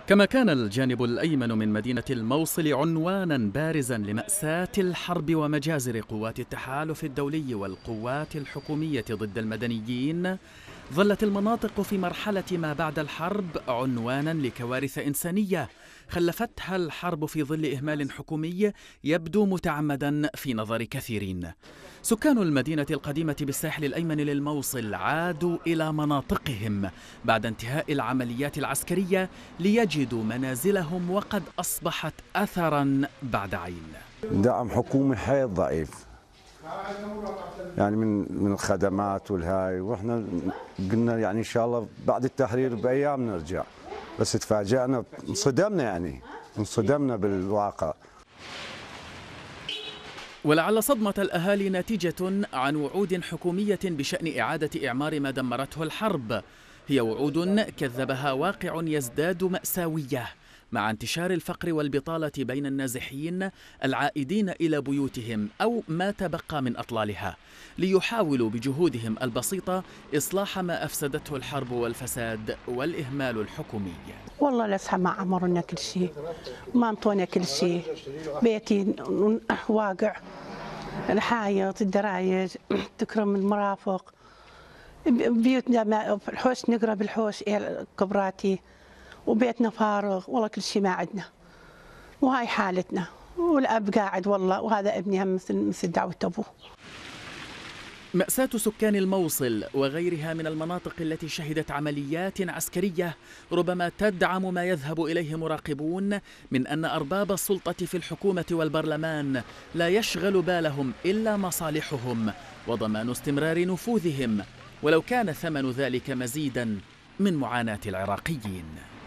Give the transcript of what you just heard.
كما كان الجانب الأيمن من مدينة الموصل عنوانا بارزا لمأساة الحرب ومجازر قوات التحالف الدولي والقوات الحكومية ضد المدنيين، ظلت المناطق في مرحلة ما بعد الحرب عنوانا لكوارث إنسانية خلفتها الحرب في ظل إهمال حكومي يبدو متعمدا في نظر كثيرين. سكان المدينة القديمة بالساحل الأيمن للموصل عادوا إلى مناطقهم بعد انتهاء العمليات العسكرية ليجدوا منازلهم وقد أصبحت أثرا بعد عين. دعم حكومي حيل ضعيف، يعني من الخدمات والهاي، واحنا قلنا يعني ان شاء الله بعد التحرير بايام نرجع، بس تفاجأنا، انصدمنا بالواقع. ولعل صدمة الأهالي ناتجة عن وعود حكومية بشأن إعادة إعمار ما دمرته الحرب، هي وعود كذبها واقع يزداد مأساوية مع انتشار الفقر والبطالة بين النازحين العائدين إلى بيوتهم أو ما تبقى من أطلالها، ليحاولوا بجهودهم البسيطة إصلاح ما أفسدته الحرب والفساد والإهمال الحكومي. والله لسه ما عمرنا كل شيء، ما انطونا كل شيء، بيتي واقع، الحايط، الدرايج، تكرم المرافق، بيوتنا في الحوش نقرا بالحوش كبراتي، وبيتنا فارغ، والله كل شيء ما عندنا، وهاي حالتنا، والأب قاعد والله، وهذا ابني هم مثل دعوة أبوه. مأساة سكان الموصل وغيرها من المناطق التي شهدت عمليات عسكرية ربما تدعم ما يذهب إليه مراقبون من أن أرباب السلطة في الحكومة والبرلمان لا يشغل بالهم إلا مصالحهم وضمان استمرار نفوذهم، ولو كان ثمن ذلك مزيدا من معاناة العراقيين.